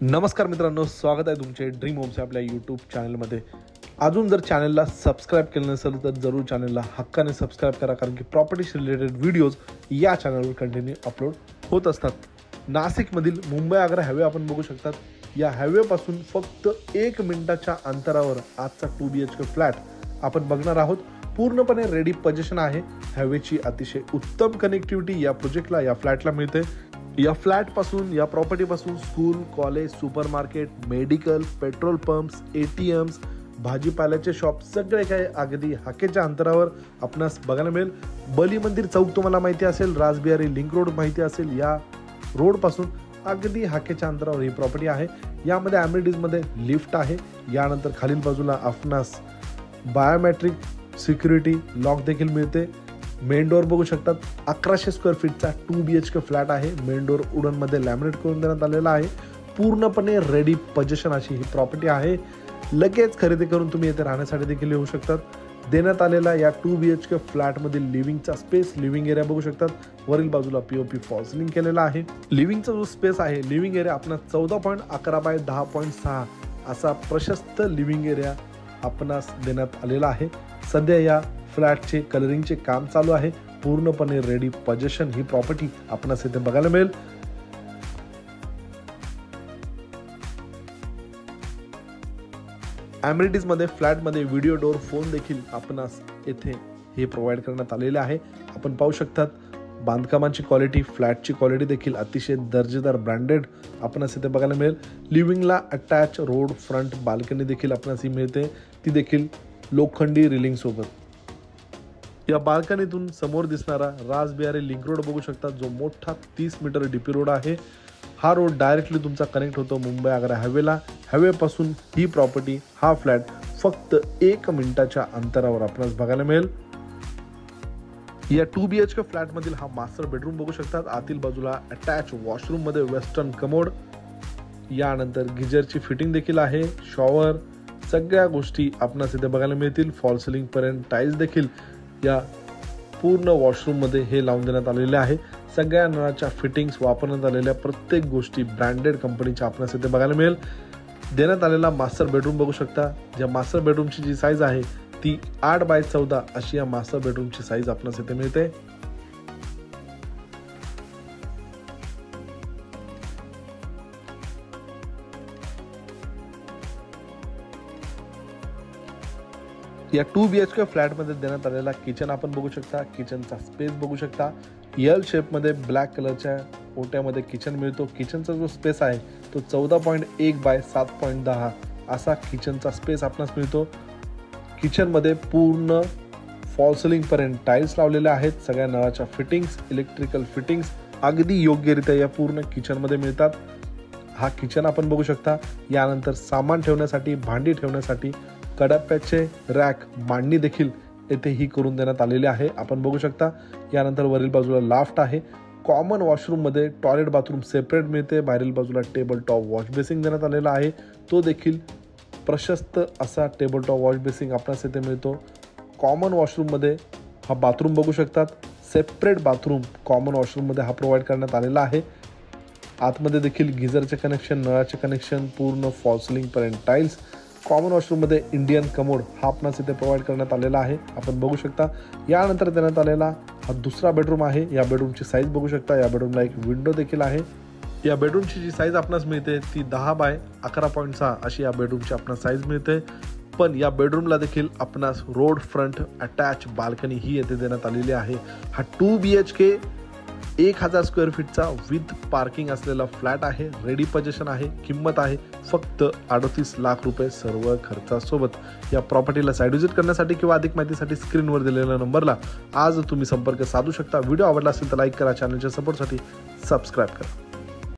नमस्कार मित्रांनो, स्वागत आहे तुमचे ड्रीम होम्स आपल्या यूट्यूब चॅनलमध्ये। अजून जर चॅनलला सबस्क्राइब केलं नसेल तर जरूर चॅनलला हक्काने सबस्क्राइब करा, कारण की प्रॉपर्टीशी रिलेटेड व्हिडिओज या चॅनलवर कंटिन्यू अपलोड होत असतात। नाशिकमधील मुंबई आग्रा हायवे आपण बघू शकतात। या हायवेपासून फक्त 1 मिनिटाच्या अंतरावर आजचा 2 BHK फ्लॅट आपण बघणार आहोत। पूर्णपणे रेडी पोझिशन आहे। हायवेची अतिशय उत्तम कनेक्टिव्हिटी या प्रोजेक्टला, या फ्लॅटला मिळते। या फ्लॅट पासून, या प्रॉपर्टी पासून school, college, supermarket, medical, petrol pumps, ATMs, भाजीपाल्याचे शॉप सगळे काही अगदी हाकेच्या अंतरावर आपणास बघायला मिळेल। बली मंदिर चौक तुम्हाला माहिती असेल, राजबिहारी लिंक रोड माहिती असेल, या रोड पासून अगदी हाकेच्या अंतरावर ही प्रॉपर्टी आहे। यामध्ये अमेनिटीज मध्ये लिफ्ट आहे। यानंतर खालील बाजूला आपणास बायोमेट्रिक सिक्युरिटी लॉक देखील मिळते। मेन डोर बघू शकतात। 1100 स्क्वेअर फीटचा 2 BHK फ्लॅट आहे। मेन डोर वुडन मध्ये लॅमिनेट करून देण्यात आलेला आहे। पूर्णपणे रेडी पोझिशन अशी ही प्रॉपर्टी आहे। लगेच खरेदी करून तुम्ही येथे राहण्यासाठी देखील येऊ शकतात। देण्यात आलेला या 2 BHK फ्लॅट मधील लिव्हिंगचा स्पेस, लिव्हिंग एरिया बघू शकतात। वरील बाजूला POP फॉल सिलिंग केलेला आहे। लिव्हिंगचा जो स्पेस आहे, लिव्हिंग एरिया आपणास 14.11 बाय 10.6 असा प्रशस्त लिव्हिंग एरिया आपणास देण्यात आलेला आहे। सध्या या फ्लॅटचे कलरिंगचे काम चालू आहे। पूर्णपणे रेडी पोझिशन ही प्रॉपर्टी आपणास इथे बघायला मिळेल। अमेनिटीज मध्ये फ्लॅट मध्ये व्हिडिओ डोर, फोन देखील आपणास येथे हे प्रोव्हाइड करण्यात आलेले आहे। आपण पाहू शकतात बांधकामाची क्वालिटी, फ्लॅटची क्वालिटी देखील अतिशय दर्जेदार ब्रँडेड आपणास इथे बघायला मिळेल। लिव्हिंगला अटॅच रोड फ्रंट बाल्कनी देखील आपणास मिळते, ती देखील लोखंडी रिलिंग सोबत। या बाल्कनीतून समोर दिसणारा राजबिहारी लिंक रोड बघू शकता, जो मोठा 30 मीटर DP रोड आहे। हा रोड डायरेक्टली तुमचा कनेक्ट होतो मुंबई आग्रा हायवेला। हायवे पासून ही प्रॉपर्टी, हा फ्लॅट फक्त 1 मिनिटाच्या अंतरावर आपल्याला बघायला मिळेल। या 2 BHK फ्लॅट मधील हा मास्टर बेडरूम बघू शकतात। आतील बाजूला अटॅच वॉशरूम मध्ये वेस्टर्न कमोड, यानंतर गिजरची फिटिंग देखील आहे। शॉवर, सगळ्या गोष्टी आपणास इथे बघायला मिळतील। फॉल सिलिंग पर्यंत टाइल्स देखील या पूर्ण वॉशरूम मध्ये हे लावून देण्यात आलेले आहे। सगळ्या नळाच्या फिटिंग्स, वापरण्यात आलेल्या प्रत्येक गोष्टी ब्रँडेड कंपनीच्या आपल्याला इथे बघायला मिळेल। देण्यात आलेला मास्टर बेडरूम बघू शकता। ज्या मास्टर बेडरूमची जी साईज आहे ती 8 बाय 14 अशी या मास्टर बेडरूमची साईज आपल्याला इथे मिळते। या 2 BHK फ्लॅट मध्ये देण्यात आलेला किचन आपण बघू शकता। किचनचा स्पेस बघू शकता। L शेप मध्ये ब्लॅक कलरच्या ओट्यामध्ये किचन मिळतो। किचनचा जो स्पेस आहे तो 14.1 बाय 7.10 असा किचनचा स्पेस आपणास मिळतो। किचन मध्ये पूर्ण फॉल सिलिंग पर्यंत टाइल्स लावलेले आहेत। सगळ्या नळाच्या फिटिंग्स, इलेक्ट्रिकल फिटिंग्स अगदी योग्यरित्या या पूर्ण किचन मध्ये मिळतात। हा किचन आपण बघू शकता। यानंतर सामान ठेवण्यासाठी, भांडी ठेवण्यासाठी कडाप्याचे रॅक, मांडणी देखील येथे ही करून देण्यात आलेली आहे, आपण बघू शकता। यानंतर वरील बाजूला लाफ्ट आहे। कॉमन वॉशरूम मध्ये टॉयलेट बाथरूम सेपरेट मिळते। बाहेरील बाजूला टेबल टॉप वॉश बेसिंग देण्यात आलेला आहे, तो देखील प्रशस्त असा टेबल टॉप वॉश बेसिंग आपल्याला इथे मिळतो। कॉमन वॉशरूम मध्ये हा बाथरूम बघू शकतात। सेपरेट बाथरूम कॉमन वॉशरूम मध्ये हा प्रोव्हाइड करण्यात आलेला आहे। आतमध्ये देखील गिझरचे कनेक्शन, नळाचे कनेक्शन, पूर्ण फॉल सिलिंग पर्यंत टाइल्स। कॉमन वॉशरूम मध्ये इंडियन कमोड हा आपणास इथे प्रोव्हाइड करण्यात आलेला आहे, आपण बघू शकता। यानंतर देण्यात आलेला हा दुसरा बेडरूम आहे। या बेडरूमची साईज बघू शकता। या बेडरूमला एक विंडो देखील आहे। या बेडरूमची जी साईज आपणास मिळते ती 10 बाय 11.6 अशी या बेडरूमची आपणास साईज मिळते। पण या बेडरूमला देखील आपणास रोड फ्रंट अटॅच बाल्कनी ही येथे देण्यात आलेली आहे। हा 2 BHK 1000 स्क्वेअर फीटचा विथ पार्किंग असलेला फ्लॅट आहे। रेडी पोझिशन आहे। किंमत आहे फक्त 38 लाख रुपये सर्व खर्चासोबत। या प्रॉपर्टीला साइट व्हिजिट करण्यासाठी किंवा अधिक माहितीसाठी स्क्रीनवर दिलेल्या नंबरला आज तुम्ही संपर्क साधू शकता। व्हिडिओ आवडला असेल तर लाईक करा, चॅनलच्या सपोर्टसाठी सबस्क्राईब करा।